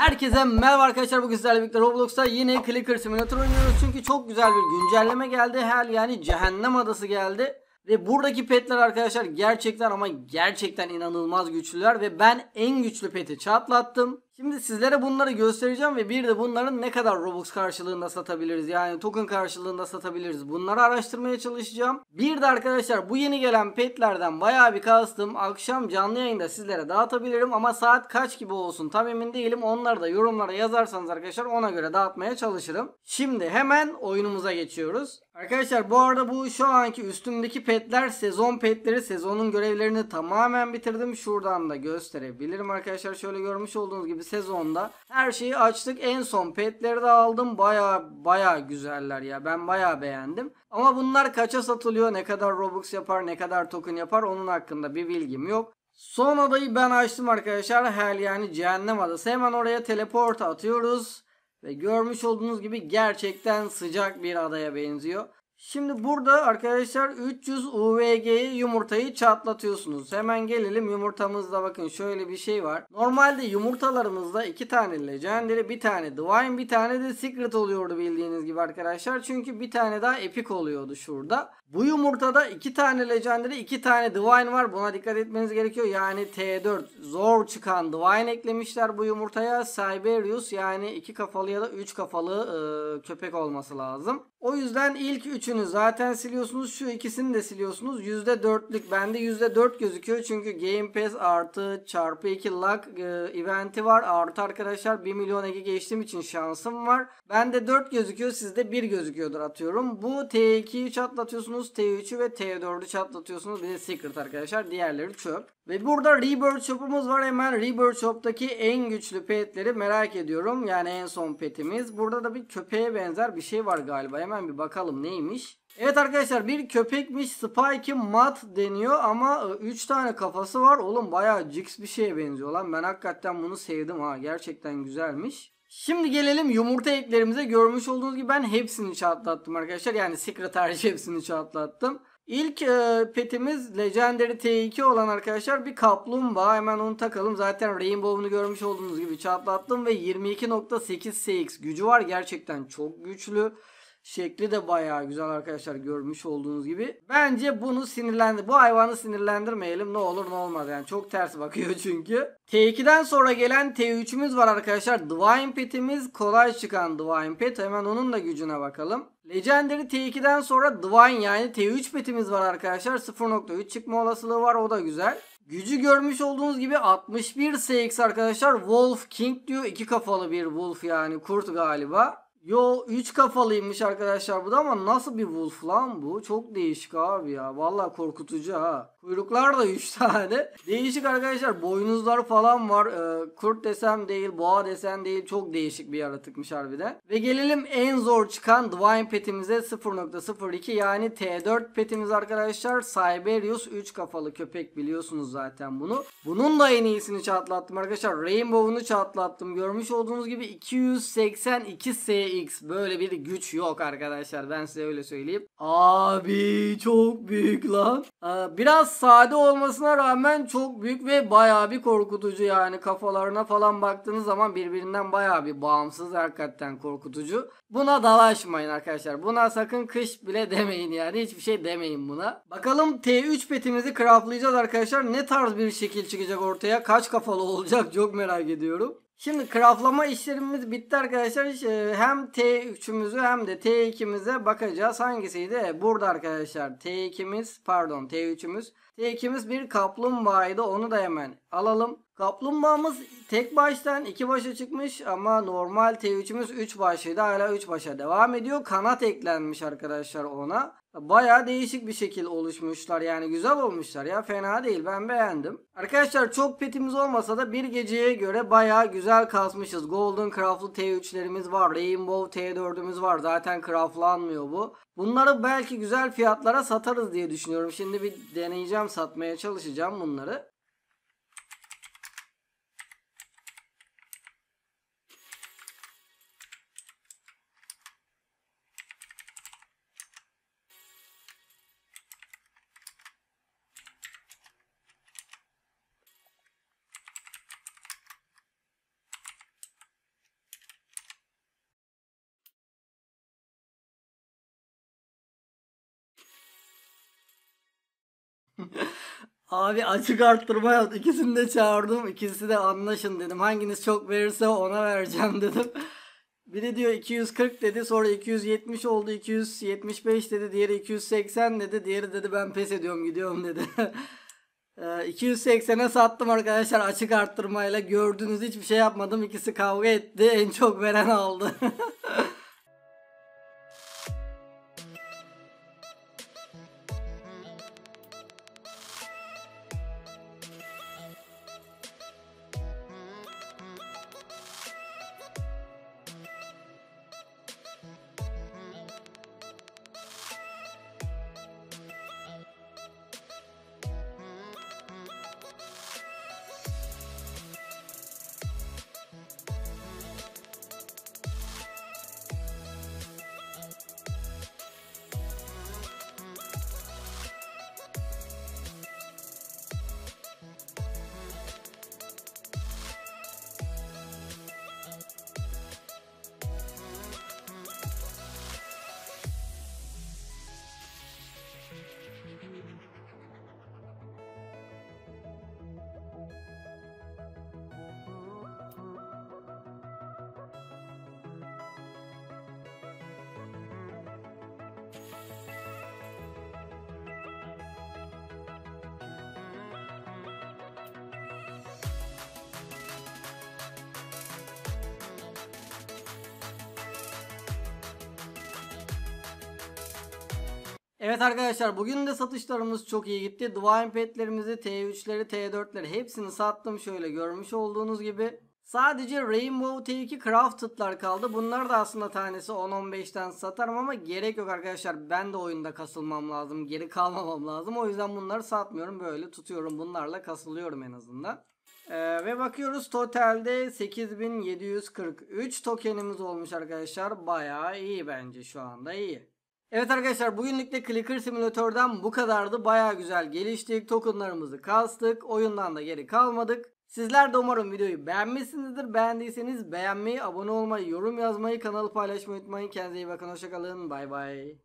Herkese merhaba arkadaşlar, bugün sizlerle birlikte Roblox'ta yine Clicker Simulator oynuyoruz. Çünkü çok güzel bir güncelleme geldi. Yani cehennem adası geldi. Ve buradaki petler arkadaşlar gerçekten ama gerçekten inanılmaz güçlüler. Ve ben en güçlü peti çatlattım. Şimdi sizlere bunları göstereceğim ve bir de bunların ne kadar Robux karşılığında satabiliriz, yani token karşılığında satabiliriz, bunları araştırmaya çalışacağım. Bir de arkadaşlar bu yeni gelen petlerden bayağı bir kastım. Akşam canlı yayında sizlere dağıtabilirim ama saat kaç gibi olsun tam emin değilim. Onları da yorumlara yazarsanız arkadaşlar ona göre dağıtmaya çalışırım. Şimdi hemen oyunumuza geçiyoruz. Arkadaşlar bu arada bu şu anki üstümdeki petler sezon petleri. Sezonun görevlerini tamamen bitirdim. Şuradan da gösterebilirim arkadaşlar. Şöyle görmüş olduğunuz gibi sezonda her şeyi açtık. En son petleri de aldım. Baya güzeller ya. Ben baya beğendim. Ama bunlar kaça satılıyor? Ne kadar Robux yapar? Ne kadar token yapar? Onun hakkında bir bilgim yok. Son adayı ben açtım arkadaşlar. Yani cehennem adası. Hemen oraya teleport atıyoruz. Ve görmüş olduğunuz gibi gerçekten sıcak bir adaya benziyor. Şimdi burada arkadaşlar 300 UVG'yi yumurtayı çatlatıyorsunuz. Hemen gelelim yumurtamızda, bakın şöyle bir şey var. Normalde yumurtalarımızda 2 tane Legendary, bir tane Divine, bir tane de Secret oluyordu bildiğiniz gibi arkadaşlar. Çünkü bir tane daha Epic oluyordu şurada. Bu yumurtada 2 tane Legendary, 2 tane Divine var. Buna dikkat etmeniz gerekiyor. Yani T4 zor çıkan Divine eklemişler bu yumurtaya. Cyberius, yani 2 kafalı ya da 3 kafalı köpek olması lazım. O yüzden ilk üçünü zaten siliyorsunuz. Şu ikisini de siliyorsunuz. %4'lük bende %4 gözüküyor. Çünkü Game Pass artı çarpı 2 luck eventi var. Artı arkadaşlar 1 milyon ege geçtiğim için şansım var. Bende 4 gözüküyor. Sizde 1 gözüküyordur atıyorum. Bu T2'yi çatlatıyorsunuz. T3'ü ve T4'ü çatlatıyorsunuz. Bir de Secret arkadaşlar. Diğerleri çöp. Ve burada Rebirth Shop'umuz var. Hemen Rebirth Shop'taki en güçlü petleri merak ediyorum. Yani en son petimiz. Burada da bir köpeğe benzer bir şey var galiba. Hemen bir bakalım neymiş. Evet arkadaşlar, bir köpekmiş. Spike Mat deniyor ama 3 tane kafası var. Oğlum bayağı jigs bir şeye benziyor lan. Ben hakikaten bunu sevdim ha. Gerçekten güzelmiş. Şimdi gelelim yumurta eklerimize. Görmüş olduğunuz gibi ben hepsini çatlattım arkadaşlar. Yani Secret hariç hepsini çatlattım. İlk petimiz Legendary T2 olan arkadaşlar bir kaplumbağa. Hemen onu takalım. Zaten Rainbow'unu görmüş olduğunuz gibi çatlattım ve 22.8 CX gücü var. Gerçekten çok güçlü. Şekli de bayağı güzel arkadaşlar, görmüş olduğunuz gibi. Bence bunu bu hayvanı sinirlendirmeyelim. Ne olur ne olmaz yani. Çok ters bakıyor çünkü. T2'den sonra gelen T3'ümüz var arkadaşlar. Divine petimiz, kolay çıkan Divine pet. Hemen onun da gücüne bakalım. Legendary T2'den sonra Divine yani T3 petimiz var arkadaşlar. 0.3 çıkma olasılığı var. O da güzel. Gücü görmüş olduğunuz gibi 61 CX arkadaşlar. Wolf King diyor. 2 kafalı bir wolf, yani kurt galiba. Yo 3 kafalıymış arkadaşlar bu da, ama nasıl bir wolf lan bu? Çok değişik abi ya. Vallahi korkutucu ha. Kuyruklar da 3 tane. Değişik arkadaşlar. Boynuzlar falan var. Kurt desem değil, boğa desem değil. Çok değişik bir yaratıkmış harbiden. Ve gelelim en zor çıkan Divine petimize, 0.02 yani T4 petimiz arkadaşlar. Cyberius 3 kafalı köpek, biliyorsunuz zaten bunu. Bunun da en iyisini çatlattım arkadaşlar. Rainbow'unu çatlattım. Görmüş olduğunuz gibi 282 CX. Böyle bir güç yok arkadaşlar. Ben size öyle söyleyeyim. Abi çok büyük lan. Biraz sade olmasına rağmen çok büyük ve bayağı bir korkutucu, yani kafalarına falan baktığınız zaman birbirinden bayağı bir bağımsız, hakikaten korkutucu. Buna dalaşmayın arkadaşlar. Buna sakın kış bile demeyin, yani hiçbir şey demeyin buna. Bakalım T3 petimizi craftlayacağız arkadaşlar. Ne tarz bir şekil çıkacak ortaya? Kaç kafalı olacak? Çok merak ediyorum. Şimdi craftlama işlerimiz bitti arkadaşlar. Hem T3'ümüzü hem de T2'mize bakacağız. Hangisiydi? Burada arkadaşlar. T3'ümüz. T2'miz bir kaplumbağaydı. Onu da hemen alalım. Kaplumbağamız tek baştan 2 başa çıkmış ama normal T3'ümüz 3 başıydı. Hala 3 başa devam ediyor. Kanat eklenmiş arkadaşlar ona. Bayağı değişik bir şekil oluşmuşlar, yani güzel olmuşlar ya, fena değil, ben beğendim. Arkadaşlar çok petimiz olmasa da bir geceye göre bayağı güzel kasmışız. Golden Craft'lı T3'lerimiz var, Rainbow T4'ümüz var, zaten craftlanmıyor bu. Bunları belki güzel fiyatlara satarız diye düşünüyorum. Şimdi bir deneyeceğim, satmaya çalışacağım bunları. Abi açık arttırma yok. İkisini de çağırdım. İkisi de anlaşın dedim. Hanginiz çok verirse ona vereceğim dedim. Biri diyor 240 dedi. Sonra 270 oldu. 275 dedi. Diğeri 280 dedi. Diğeri dedi ben pes ediyorum gidiyorum dedi. 280'e sattım arkadaşlar açık arttırmayla. Gördünüz hiçbir şey yapmadım. İkisi kavga etti. En çok veren aldı. Evet arkadaşlar bugün de satışlarımız çok iyi gitti. Dua petlerimizi T3'leri T4'leri hepsini sattım şöyle görmüş olduğunuz gibi. Sadece Rainbow T2 Crafted'lar kaldı. Bunlar da aslında tanesi 10-15'ten satarım ama gerek yok arkadaşlar. Ben de oyunda kasılmam lazım. Geri kalmamam lazım. O yüzden bunları satmıyorum. Böyle tutuyorum. Bunlarla kasılıyorum en azından. Ve bakıyoruz totalde 8743 tokenimiz olmuş arkadaşlar. Bayağı iyi bence şu anda iyi. Evet arkadaşlar bugünlük de Clicker Simulator'dan bu kadardı. Baya güzel geliştik. Tokenlarımızı kastık. Oyundan da geri kalmadık. Sizler de umarım videoyu beğenmişsinizdir. Beğendiyseniz beğenmeyi, abone olmayı, yorum yazmayı, kanalı paylaşmayı unutmayın. Kendinize iyi bakın. Hoşçakalın. Bay bay.